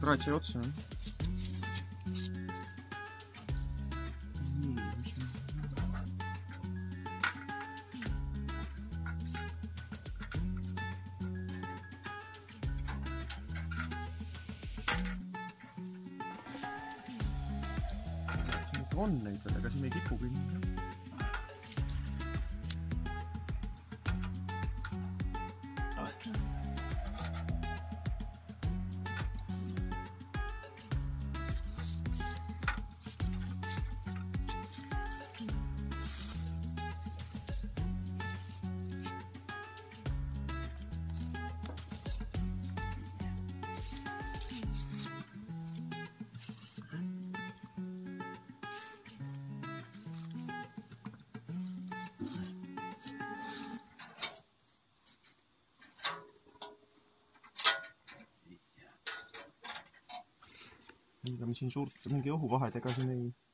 kraad sai otsa. On neid veel, aga siin ei kipu küll. Ega me siin suurt mingi õhuvahedega siin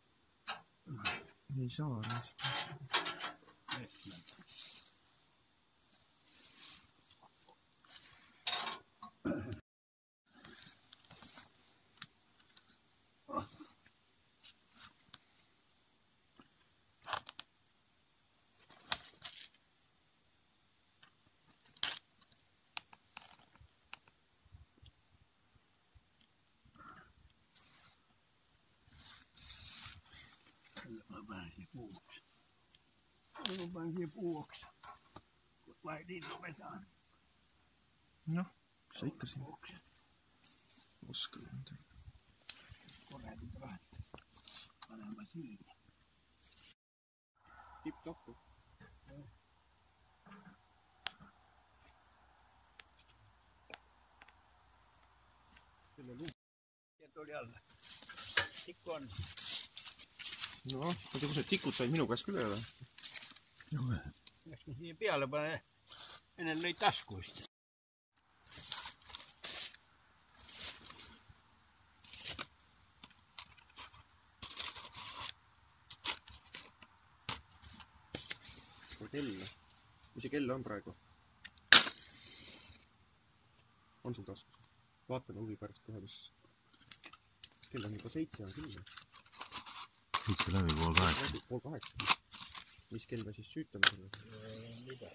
ei saa. Mä panin siihen puuoksa. Vai linnuvesaan. Noh, se ikka siin. Oska jotain. Korjaatin vähän. Panema siinä. Tipp-toppu. Kyllä luu. Sieltä oli alla. Tikku on. No, oota, kun see tikud said minu käest küll üle? Joo. Läks ma siia peale pane, enne lõi taskuist. Kell. Mis see kell on praegu? On sul taskus? Vaatame huvi pärast kohe, kas kell on juba 7 on küll. 7 läbi, 7:30. 7:30. Mis kell me siis süütame selle? Mida?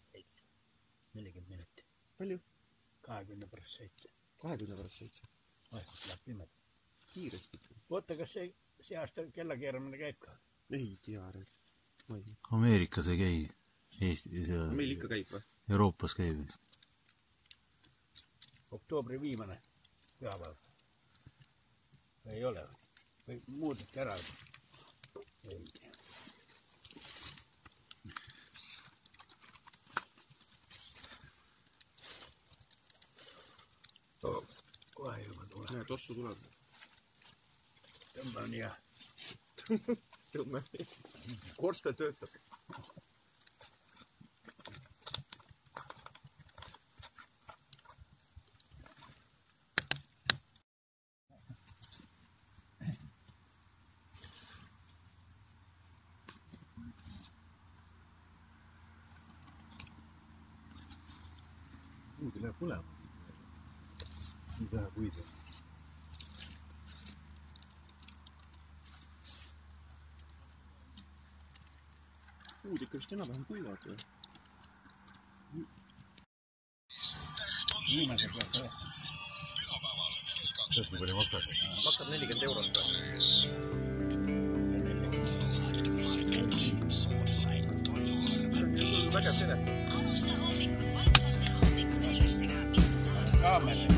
40 minutit. Palju? 20 pärast 7. 20 pärast 7? Aihkus läheb pimed. Kiiresti. Oota, kas see aasta kellakeeramine käib ka? Ei tea. Ameerikas ei käi. Meil ikka käib või? Euroopas käib vist. Oktoobri viimane pühapäev. Ei ole või muudeti ära? Ei tea. Kohe juba tuleb. Näe, tossu tuleb. Tõmban ja... Tõmme. Korstel töötab. Kuudi läheb põlema. Nii vähe puid on. Puud ikka vist enam-vähem kuivad või? Viimase pealt või? Sest nii palju maksab? Maksab 40 eurot või? Vägev seletab. Alusta hommikut maitsvate hommikuhelvestega, mis on saanud Kaamel.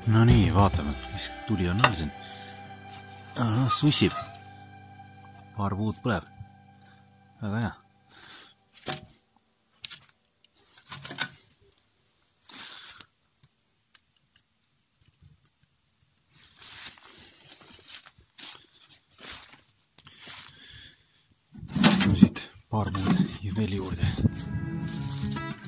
No nii, vaatame, mis tuli on all siin. Sussib. Paar puud põleb. Väga hea. Siit paar puud veel juurde.